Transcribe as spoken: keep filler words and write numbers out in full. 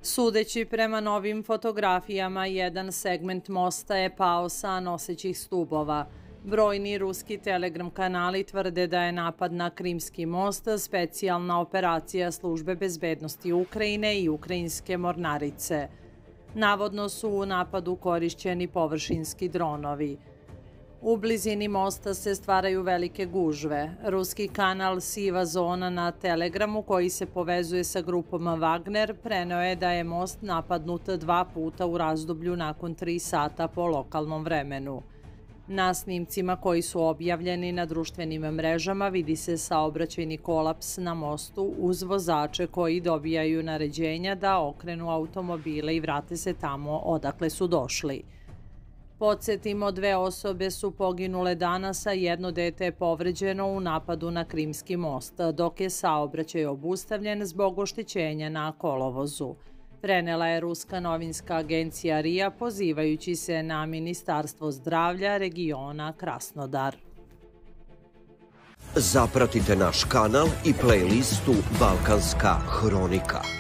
Sudeći prema novim fotografijama, jedan segment mosta je pao sa nosećih stubova. Brojni ruski telegram kanali tvrde da je napad na Krimski most specijalna operacija Službe bezbednosti Ukrajine i ukrajinske mornarice. Navodno su u napadu korišćeni površinski dronovi. U blizini mosta se stvaraju velike gužve. Ruski kanal Siva zona na Telegramu, koji se povezuje sa grupom Wagner, preneo je da je most napadnut dva puta u razdoblju nakon tri sata po lokalnom vremenu. Na snimcima koji su objavljeni na društvenim mrežama vidi se saobraćajni kolaps na mostu uz vozače koji dobijaju naređenja da okrenu automobile i vrate se tamo odakle su došli. Podsjetimo, dve osobe su poginule danas, a jedno dete je povređeno u napadu na Krimski most, dok je saobraćaj obustavljen zbog oštećenja na kolovozu. Prenela je ruska novinska agencija R I A pozivajući se na Ministarstvo zdravlja regiona Krasnodar. Zapratite naš kanal i playlistu Balkanska hronika.